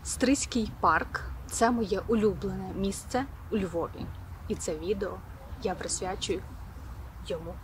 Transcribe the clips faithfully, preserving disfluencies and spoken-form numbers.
Стрийський парк – це моє улюблене місце у Львові. І це відео я присвячую йому.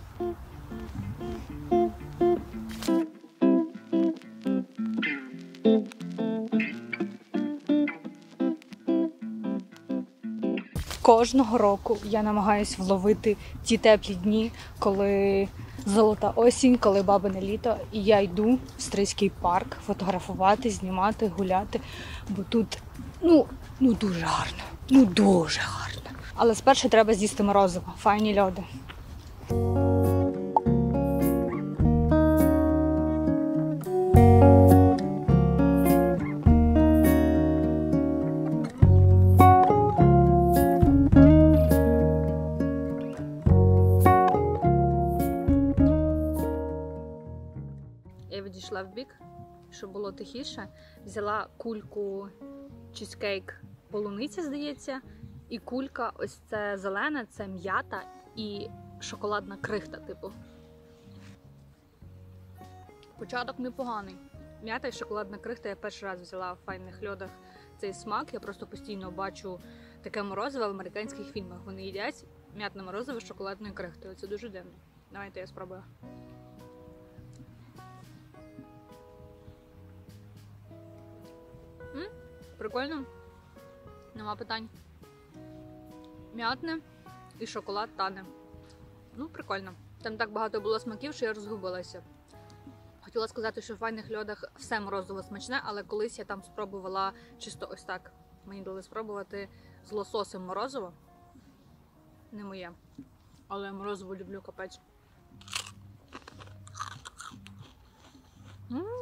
Кожного року я намагаюсь вловити ті теплі дні, коли золота осінь, коли бабине літо, і я йду в Стрийський парк фотографувати, знімати, гуляти, бо тут, ну, ну дуже гарно, ну дуже гарно. Але спершу треба з'їсти морозиво, файні льоди. Я відійшла в бік, щоб було тихіше, взяла кульку чизкейк полуниця, здається, і кулька ось це зелене, це м'ята і шоколадна крихта, типу. Початок непоганий. М'ята і шоколадна крихта, я перший раз взяла в файних льодах цей смак, я просто постійно бачу таке морозиво в американських фільмах. Вони їдять м'ятне морозиво з шоколадною крихтою, це дуже дивно. Давайте я спробую. М? Прикольно. Нема питань. М'ятне і шоколад тане. Ну, прикольно. Там так багато було смаків, що я розгубилася. Хотіла сказати, що в файних льодах все морозиво смачне, але колись я там спробувала чисто ось так. Мені дали спробувати з лососем морозиво. Не моє. Але я морозиво люблю капець. М-м-м.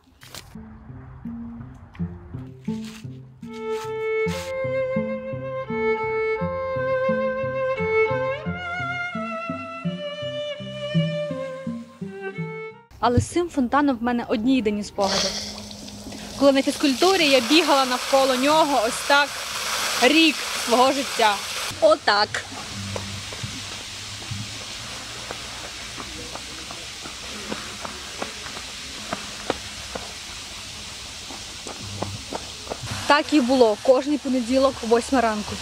Але з цим фонтаном в мене одні єдині спогади. Коли на фізкультурі я бігала навколо нього ось так рік свого життя. Отак. Так і було. Кожний понеділок о восьмій ранку.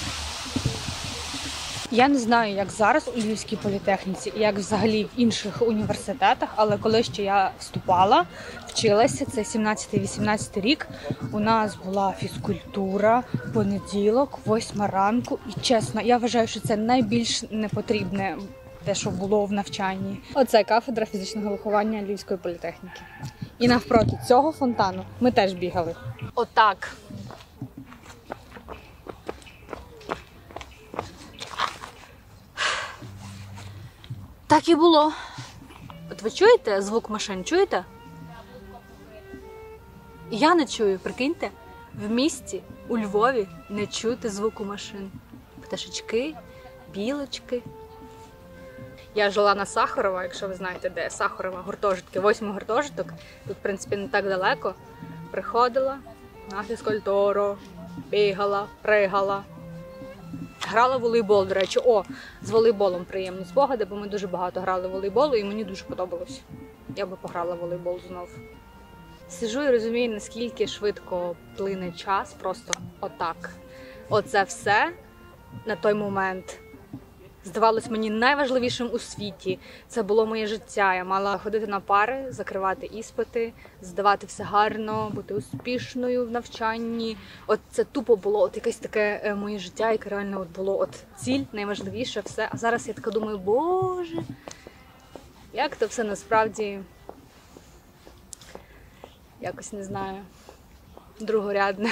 Я не знаю, як зараз у Львівській політехніці, як взагалі в інших університетах, але коли ще я вступала, вчилася, це сімнадцятий-вісімнадцятий рік, у нас була фізкультура, понеділок, восьма ранку. І чесно, я вважаю, що це найбільш непотрібне те, що було в навчанні. Оце кафедра фізичного виховання Львівської політехніки. І навпроти цього фонтану ми теж бігали. Отак. Так і було. От ви чуєте звук машин? Чуєте? Я не чую, прикиньте. В місті, у Львові, не чути звуку машин. Пташечки, білочки. Я жила на Сахарова, якщо ви знаєте, де Сахарова, гуртожитки, восьмий гуртожиток. Тут, в принципі, не так далеко. Приходила на фізкультуру, бігала, пригала. Грала в волейбол, до речі. О, з волейболом приємні спогади, бо ми дуже багато грали в волейбол, і мені дуже подобалось. Я би пограла в волейбол знов. Сиджу і розумію, наскільки швидко плине час, просто отак. Оце все на той момент здавалось мені найважливішим у світі. Це було моє життя. Я мала ходити на пари, закривати іспити, здавати все гарно, бути успішною в навчанні. От це тупо було от якесь таке моє життя, яке реально от було от ціль, найважливіше все. А зараз я така думаю, боже, як то все насправді, якось не знаю, другорядне.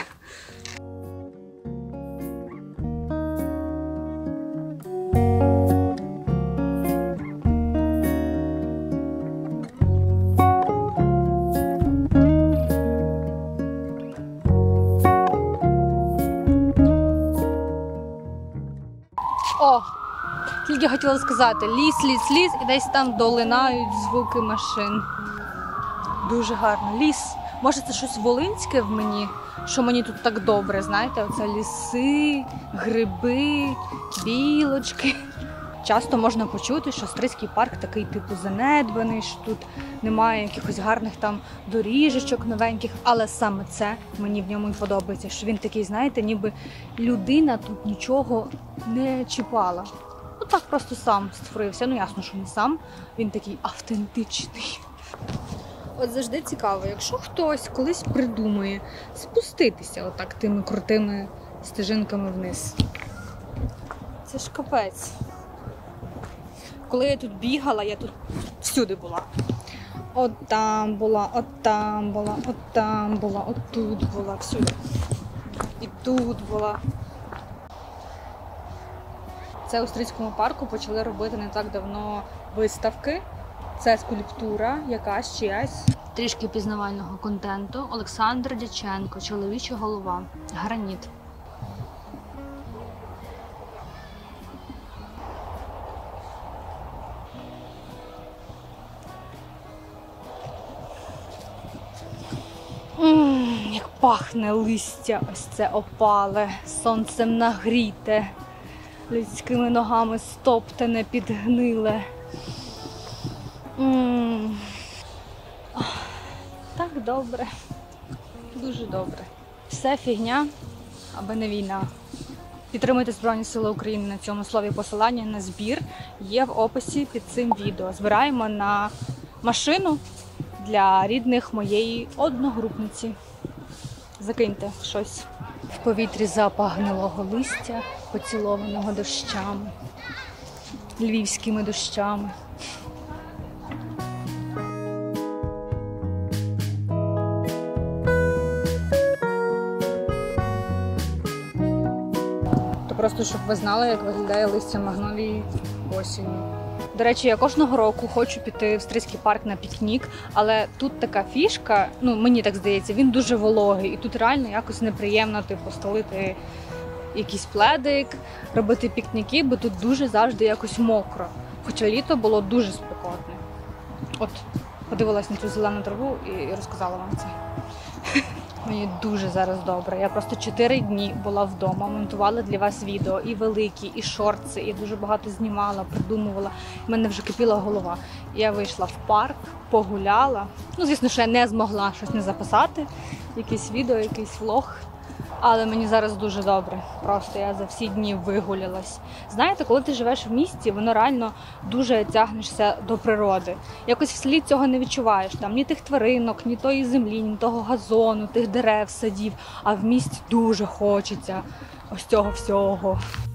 О, тільки хотіла сказати, ліс, ліс, ліс, і десь там долинають звуки машин. Дуже гарно. Ліс. Може це щось волинське в мені, що мені тут так добре, знаєте? Оце ліси, гриби, білочки. часто можна почути, що Стрийський парк такий типу занедбаний, що тут немає якихось гарних там доріжечок новеньких, але саме це мені в ньому і подобається, що він такий, знаєте, ніби людина тут нічого не чіпала. Ну так просто сам створився, ну ясно, що не сам, він такий автентичний. От завжди цікаво, якщо хтось колись придумає спуститися отак тими крутими стежинками вниз. Це ж капець. Коли я тут бігала, я тут всюди була. От там була, от там була, от там була, от тут була, всюди. І тут була. Це у Стрийському парку почали робити не так давно виставки. Це скульптура, якась чиясь. Трішки пізнавального контенту. Олександр Дяченко, чоловіча голова, граніт. Ммм, як пахне листя, ось це опале, сонцем нагріте, людськими ногами стоптане, підгниле. Ммм, так добре, дуже добре. Все фігня, аби не війна. Підтримуйте Збройні Сили України на цьому слові. Посилання на збір є в описі під цим відео. Збираємо на машину для рідних моєї одногрупниці. Закиньте щось. В повітрі запах гнилого листя, поцілованого дощами, львівськими дощами. То просто, щоб ви знали, як виглядає листя магнолії осінню. До речі, я кожного року хочу піти в Стрийський парк на пікнік, але тут така фішка, ну мені так здається, він дуже вологий і тут реально якось неприємно типу стелити якийсь пледик, робити пікніки, бо тут дуже завжди якось мокро. Хоча літо було дуже спекотне. От, подивилась на цю зелену траву і розказала вам це. Мені дуже зараз добре. Я просто чотири дні була вдома, монтувала для вас відео, і великі, і шортси, і дуже багато знімала, придумувала. У мене вже кипіла голова. Я вийшла в парк, погуляла. Ну, звісно, що я не змогла щось не записати, якесь відео, якийсь влог. Але мені зараз дуже добре. Просто я за всі дні вигулялась. Знаєте, коли ти живеш в місті, воно реально дуже тягнешся до природи. Якось в селі цього не відчуваєш. Там ні тих тваринок, ні тої землі, ні того газону, тих дерев, садів. А в місті дуже хочеться ось цього всього.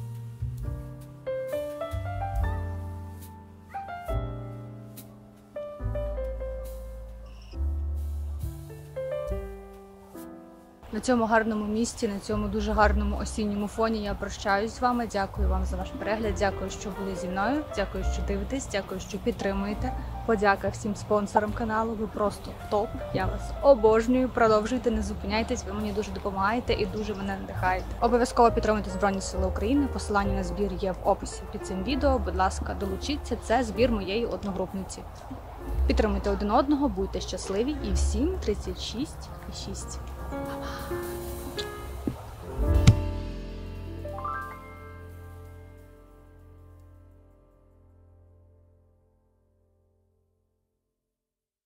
На цьому гарному місці, на цьому дуже гарному осінньому фоні я прощаюсь з вами. Дякую вам за ваш перегляд, дякую, що були зі мною, дякую, що дивитесь, дякую, що підтримуєте. Подяка всім спонсорам каналу, ви просто топ. Я вас обожнюю, продовжуйте, не зупиняйтесь, ви мені дуже допомагаєте і дуже мене надихаєте. Обов'язково підтримуйте Збройні Сили України, посилання на збір є в описі під цим відео. Будь ласка, долучіться, це збір моєї одногрупниці. Підтримуйте один одного, будьте щасливі і всім тридцять шість і шість. Па-па!